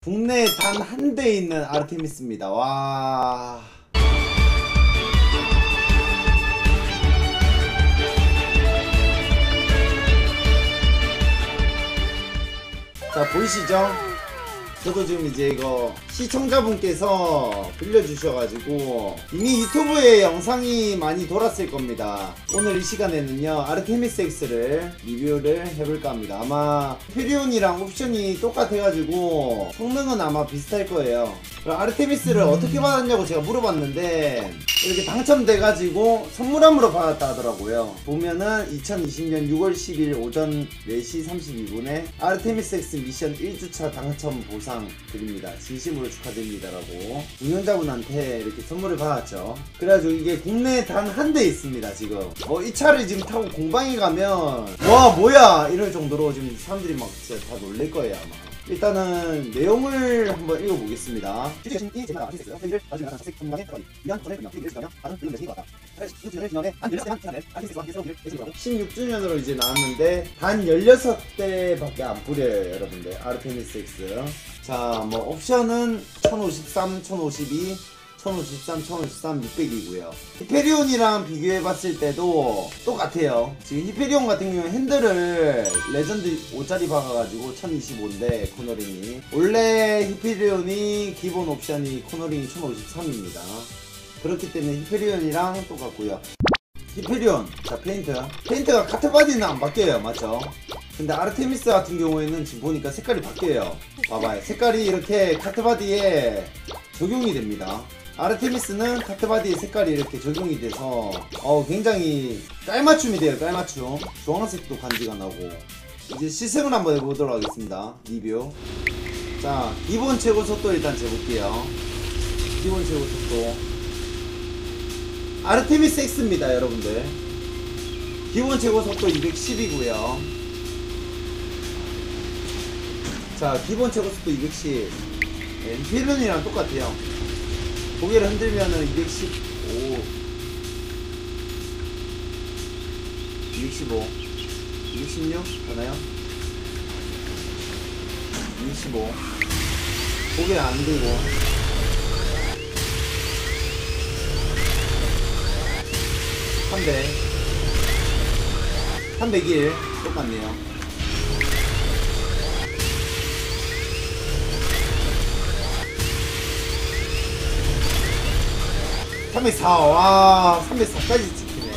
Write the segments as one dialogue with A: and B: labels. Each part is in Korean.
A: 국내에 단 한 대 있는 아르테미스입니다. 와. 자, 보이시죠? 저도 지금 이제 이거 시청자분께서 빌려주셔가지고 이미 유튜브에 영상이 많이 돌았을 겁니다. 오늘 이 시간에는요 아르테미스 X를 리뷰를 해볼까 합니다. 아마 히페리온이랑 옵션이 똑같아가지고 성능은 아마 비슷할 거예요. 아르테미스를 어떻게 받았냐고 제가 물어봤는데 이렇게 당첨돼가지고 선물함으로 받았다 하더라고요. 보면은 2020년 6월 10일 오전 4시 32분에 아르테미스 X 미션 1주차 당첨 보상 드립니다. 진심으로 축하드립니다 라고 운영자분한테 이렇게 선물을 받았죠. 그래가지고 이게 국내에 단 한 대 있습니다. 지금 이 차를 지금 타고 공방에 가면 와 뭐야 이럴 정도로 지금 사람들이 막 진짜 다 놀랄 거예요 아마. 일단은 내용을 한번 읽어보겠습니다. 16주년으로 이제 나왔는데 단 16대밖에 안 뿌려요 여러분들 아르테미스 X. 자 뭐 옵션은 1053, 1052 1053, 1053, 600이고요. 히페리온이랑 비교해봤을 때도 똑같아요. 지금 히페리온 같은 경우는 핸들을 레전드 5짜리 박아가지고 1025인데 코너링이 원래 히페리온이 기본 옵션이 코너링이 1053입니다. 그렇기 때문에 히페리온이랑 똑같고요. 히페리온 자 페인트가 카트바디는 안 바뀌어요 맞죠? 근데 아르테미스 같은 경우에는 지금 보니까 색깔이 바뀌어요. 봐봐요 색깔이 이렇게 카트바디에 적용이 됩니다. 아르테미스는 카트바디의 색깔이 이렇게 적용이 돼서 굉장히 깔맞춤이 돼요. 깔맞춤 주황색도 간지가 나고. 이제 시승을 한번 해보도록 하겠습니다. 리뷰. 자 기본 최고 속도 일단 재볼게요. 기본 최고 속도 아르테미스 X입니다 여러분들. 기본 최고 속도 210이고요 자 기본 최고 속도 210. 히페리온이랑 똑같아요. 고개를 흔들면은 215 215 216 하나요? 215 고개를 안 들고 300 301 똑같네요. 304 와 304까지 찍히네.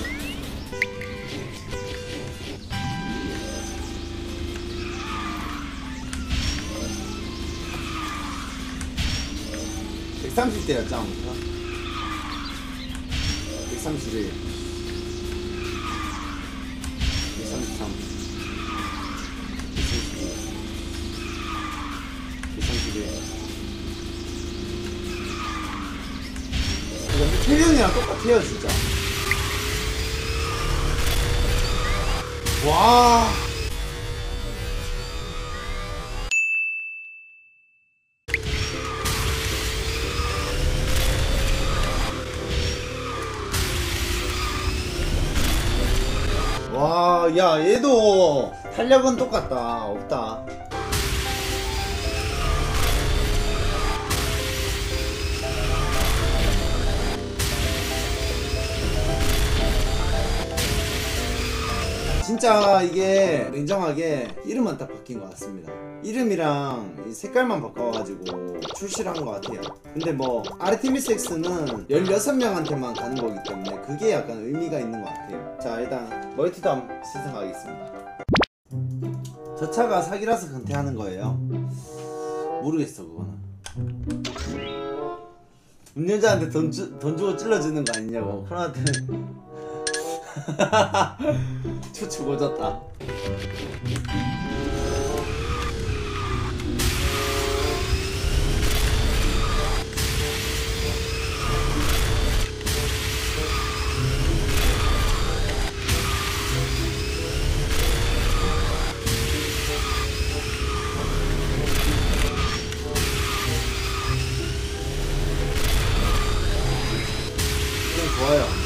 A: (130대였죠) 아무튼 131 133 132 131 히페리온이랑 똑같아요 진짜. 와 와, 야, 얘도 탄력은 똑같다. 없다. 진짜 이게 냉정하게 이름만 딱 바뀐 것 같습니다. 이름이랑 이 색깔만 바꿔가지고 출시를 한 것 같아요. 근데 뭐 아르테미스 X는 16명한테만 가는 거기 때문에 그게 약간 의미가 있는 것 같아요. 자 일단 멀티도 한번 시승하겠습니다. 저 차가 사기라서 강퇴하는 거예요? 모르겠어 그거는. 운전자한테 돈 주고 찔러주는 거 아니냐고. 코로나한테는 추추 고졌다. 그냥 좋아요.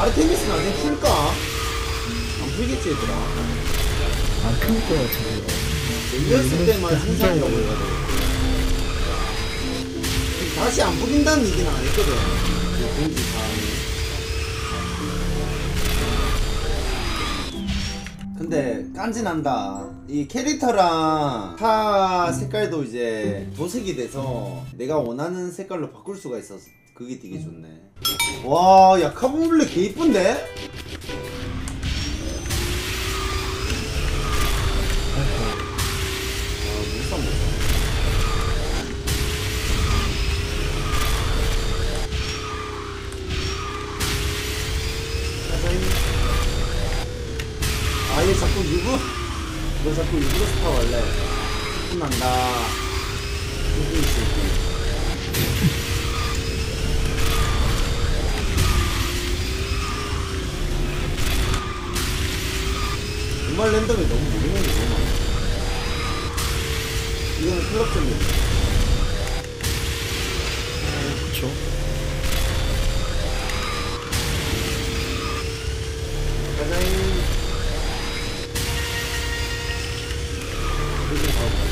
A: 아르테미스 나중에 풀까? 안 풀겠지 얘들아.
B: 안 풀 것 같은데요.
A: 열렸을 때만 생산이라고 해가지고 다시 안 풀린다는 얘기는 안 했거든. 그 공지 사항이. 근데 깐지난다. 이 캐릭터랑 타 색깔도 이제 도색이 돼서 내가 원하는 색깔로 바꿀 수가 있어서 그게 되게 좋네. 와, 야 카본블랙 개 이쁜데? 아, 못사. 아, 얘 자꾸 유부? 너 자꾸 유부로 스타 원래 혼난다. 유부 있을게. 정말 랜덤에 너무 모르는 게 너무 많아. 이거는 클럽점이야.
B: 그쵸.
A: 가자잉. 이렇게 가고.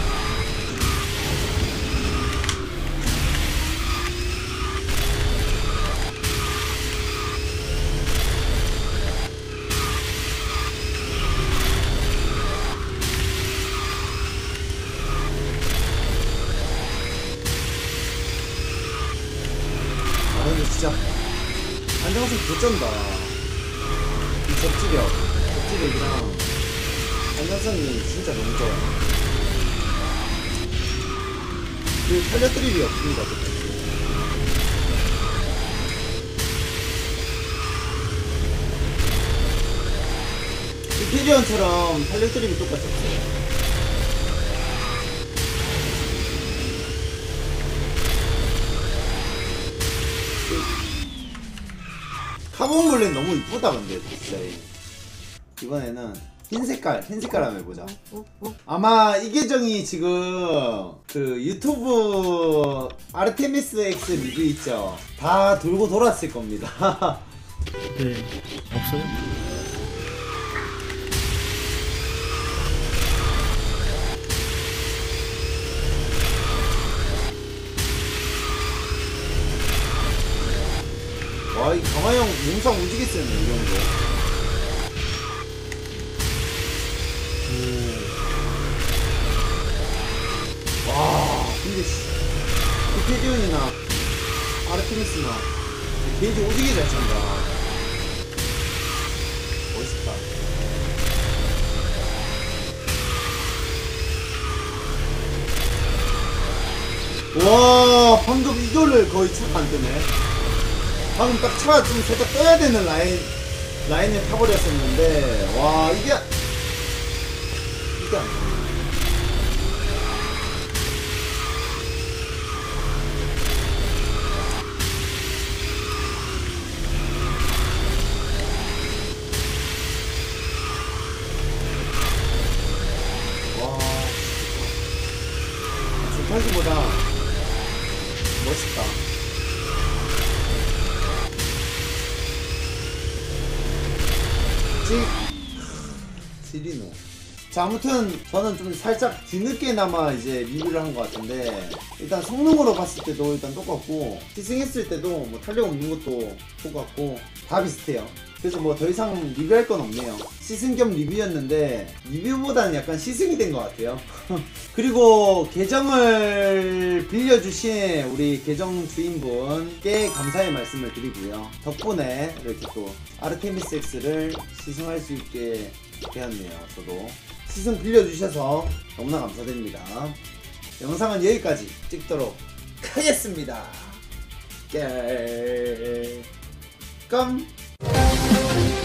A: 아 근데 진짜 안정성 개쩐다. 이 접지력이랑 안정성이 진짜 너무 좋아. 그리고 탄력드립이 없습니다. 히페리온처럼 탄력드립이 똑같이 없어요. 카본블랙 너무 이쁘다. 근데 진짜 이번에는 흰색깔 한번 해보자. 아마 이 계정이 지금 그 유튜브 아르테미스 X 리뷰 있죠, 다 돌고 돌았을 겁니다.
B: 네. 없어요?
A: 와, 이 가마형 용상 오지게 쓰네 이 정도. 와, 근데 히페리온이나 아르테미스나 게이지 오지게 잘 찬다. 멋있다. 와, 방금 이거를 거의 차가 안 뜨네. 방금 딱 차가 좀 살짝 떠야 되는 라인을 타버렸었는데, 와, 이게 안 돼. 와, 좋다기보다 멋있다. 지리노. 자, 아무튼 저는 좀 살짝 뒤늦게나마 이제 리뷰를 한 것 같은데, 일단 성능으로 봤을 때도 일단 똑같고, 시승했을 때도 뭐 탄력 없는 것도 똑같고 다 비슷해요. 그래서 뭐 더 이상 리뷰할 건 없네요. 시승 겸 리뷰였는데 리뷰보다는 약간 시승이 된 것 같아요. 그리고 계정을 빌려주신 우리 계정 주인분께 감사의 말씀을 드리고요. 덕분에 이렇게 또 아르테미스 X를 시승할 수 있게 되었네요. 저도 시승 빌려주셔서 너무나 감사드립니다. 영상은 여기까지 찍도록 하겠습니다. 깜